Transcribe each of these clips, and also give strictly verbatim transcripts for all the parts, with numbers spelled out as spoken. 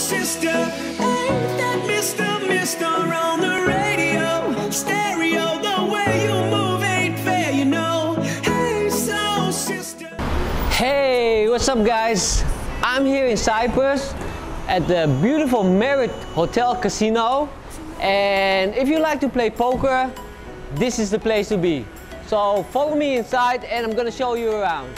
sister, ain't that Mister Mister on the radio? Stereo, the way you move ain't fair, you know. Hey, soul sister. Hey, what's up guys? I'm here in Cyprus at the beautiful Merit Hotel Casino, and if you like to play poker, this is the place to be. So follow me inside and I'm gonna show you around.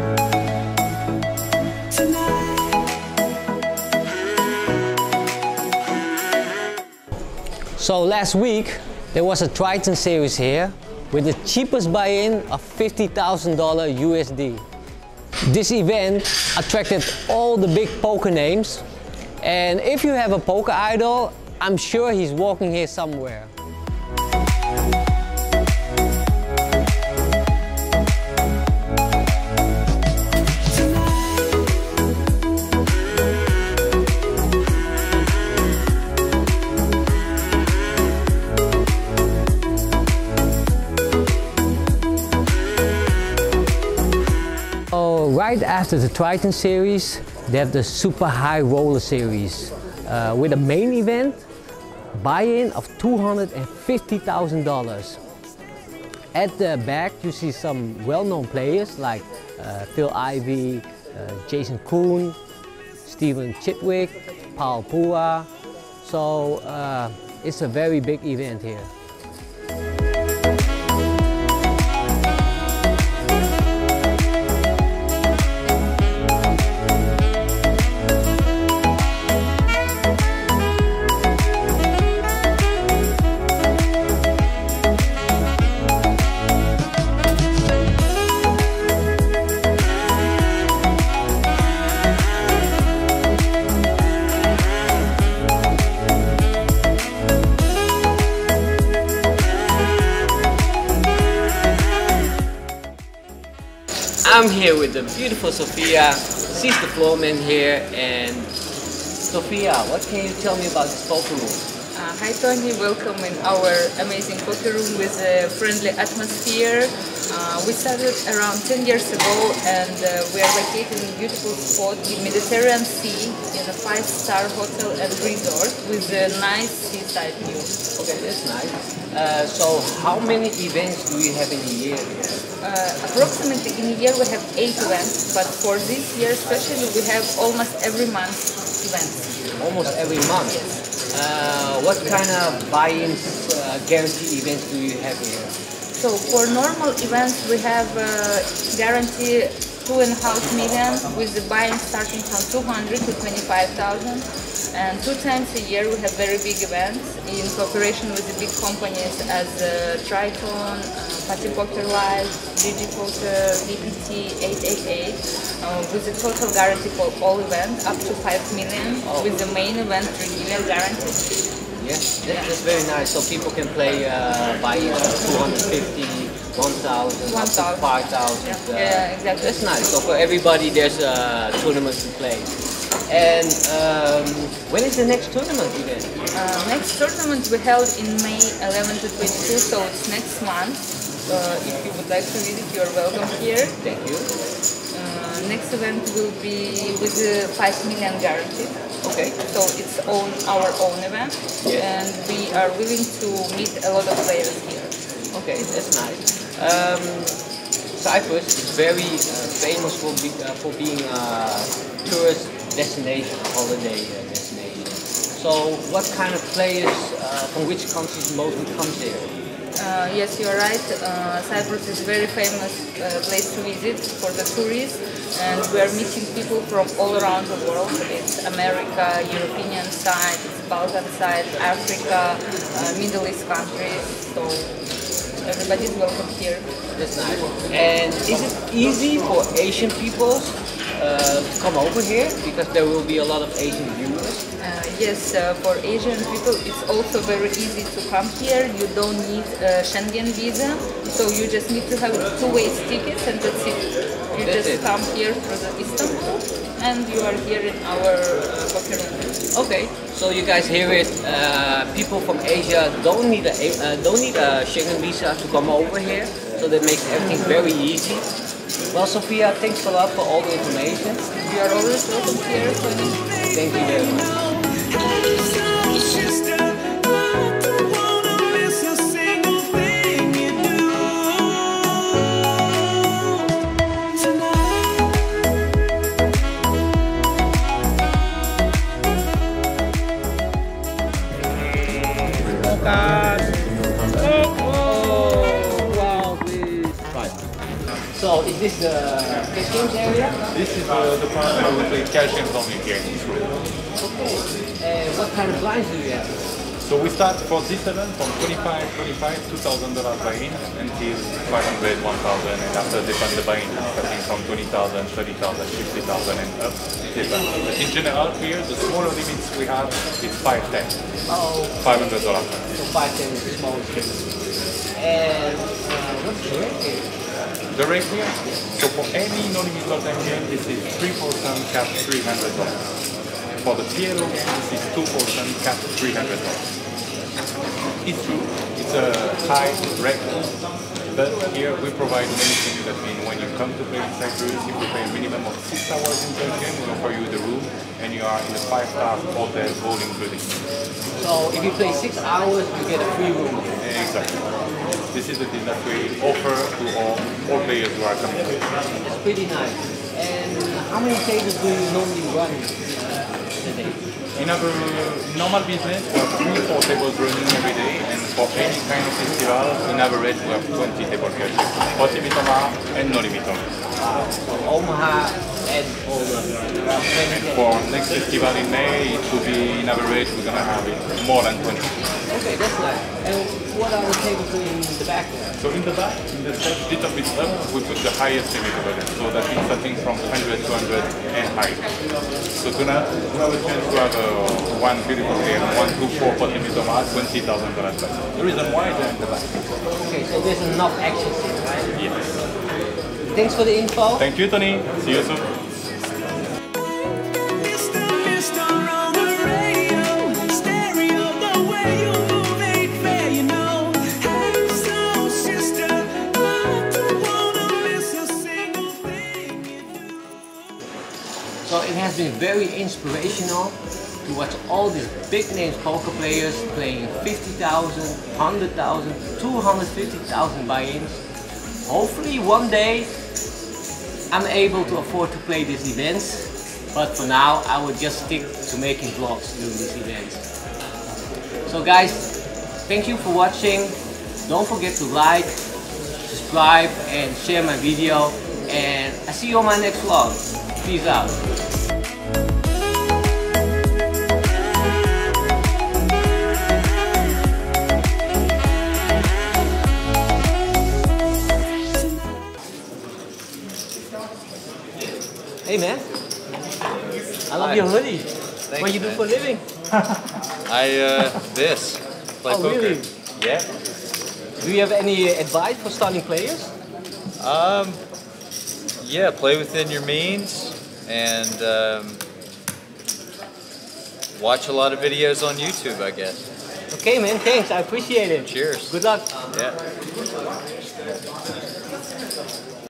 So last week there was a Triton series here with the cheapest buy-in of fifty thousand dollars U S D. This event attracted all the big poker names, and if you have a poker idol, I'm sure he's walking here somewhere. So right after the Triton series, they have the Super High Roller series uh, with a main event buy-in of two hundred fifty thousand dollars. At the back you see some well-known players like uh, Phil Ivey, uh, Jason Koon, Steven Chitwick, Paul Pua. So uh, it's a very big event here. I'm here with the beautiful Sophia. She's the floorman here. And Sophia, what can you tell me about this poker room? Uh, hi Tony, welcome in our amazing poker room with a friendly atmosphere. Uh, we started around ten years ago, and uh, we are located in a beautiful spot in Mediterranean Sea in a five-star hotel and resort with a nice seaside view. Okay, that's nice. Uh, so how many events do you have in a year? Uh, approximately in a year we have eight events, but for this year especially we have almost every month events. Almost every month? Yes. Uh, what kind of buy-ins, uh, guarantee events do you have here? So for normal events we have uh, guarantee two and a half million with the buy-in starting from two hundred to twenty-five thousand, and two times a year we have very big events in cooperation with the big companies as uh, Triton, uh, Poker Live, GGpoker, V P T, eight eight eight, uh, with the total guarantee for all events up to five million, oh. with the main event three million guarantee. Yes, that, that's very nice. So people can play uh, buy-ins of two hundred fifty, one thousand, five thousand. Yeah. Uh, yeah, exactly. That's nice. So for everybody there's a tournament to play. And um, when is the next tournament event? Uh, next tournament we held in May eleventh to twenty-two, so it's next month. Uh, if you would like to visit, you are welcome here. Thank you. Uh, next event will be with the five million guarantee. Okay. So it's own, our own event, yes. and we are willing to meet a lot of players here. Okay, that's nice. Um, Cyprus is very uh, famous for, be, uh, for being a tourist destination, holiday uh, destination. So what kind of players uh, from which countries mostly comes here? Uh, yes, you are right. Uh, Cyprus is a very famous uh, place to visit for the tourists, and we are meeting people from all around the world. It's America, European side, it's Balkan side, Africa, uh, Middle East countries. So everybody is welcome here. That's nice. And is it easy for Asian people uh, to come over here, because there will be a lot of Asian viewers? Uh, yes, uh, for Asian people it's also very easy to come here. You don't need a Schengen visa, so you just need to have two-way tickets and that's it. You that's just it. come here through the Istanbul and you are here in our uh, poker room. Okay, so you guys hear it. Uh, people from Asia don't need a uh, don't need a Schengen visa to come over here, so that makes everything very easy. Well, Sophia, thanks a lot for all the information. You are always welcome here, Tony. Thank you very much. Hey, soul sister, I don't wanna miss a single thing you do tonight. Wow, please. Right. So, is this the cash games area? This is uh, the part where we play cash games only here in this room. Okay. Uh, what kind of blinds do you have? So we start for this event from twenty-five, twenty-five, two thousand dollars buy-in until five hundred, one thousand, and after depend the buy-in, starting from twenty thousand, thirty thousand, fifty thousand, and up. Depend. But in general here, the smaller limits we have is five ten, Oh, five hundred dollars. so five ten is the smallest limit. And uh, what's the rate here? The rate here, so for any non-limit lot time game, this is three percent cap three hundred dollars. For the P L O game, this is two percent cap three hundred dollars. It's true, it's a high rate, but here we provide many things. That means when you come to play in Cyprus, if you pay a minimum of six hours in the game, we offer you the room, and you are in a five-star hotel, all included. So, if you play six hours, you get a free room. Exactly. This is the thing that we offer to all, all players who are coming to. It's pretty nice. And how many tables do you normally run uh, a day? In our normal business, we have three, four tables running every day, and for any kind of festival, in average, we have twenty tables here. forty limit and no limit. So Omaha and all the And for next festival in May, it will be in average, we're gonna have it more than twenty. Okay, that's nice. And what are the tables in the back there? So in the back, in the step, little bit up, we put the highest limit over there. So that means something from one hundred, two hundred and higher. So to have, to have a chance to have uh, one beautiful game, one, two, four, forty limit twenty thousand dollars. The reason why they're in the back. Okay, so there's enough action here, right? Yes. Thanks for the info. Thank you, Tony. See you soon. Mister, Mister on the radio, stereo, the way you move ain't fair, you know. Hey, soul sister, I don't wanna miss a single thing you do. So it has been very inspirational to watch all these big names poker players playing fifty thousand, one hundred thousand, two hundred fifty thousand buy-ins. Hopefully one day I'm able to afford to play these events, but for now I will just stick to making vlogs during these events. So guys, thank you for watching. Don't forget to like, subscribe and share my video, and I see you on my next vlog. Peace out. Hey man, I love Hi. your hoodie. Thanks, What you do man. for a living? I, uh, this. Play Oh, poker. really? Yeah. Do you have any advice for starting players? Um, yeah, play within your means and um, watch a lot of videos on YouTube, I guess. Okay man, thanks, I appreciate it. Cheers. Good luck. Yeah.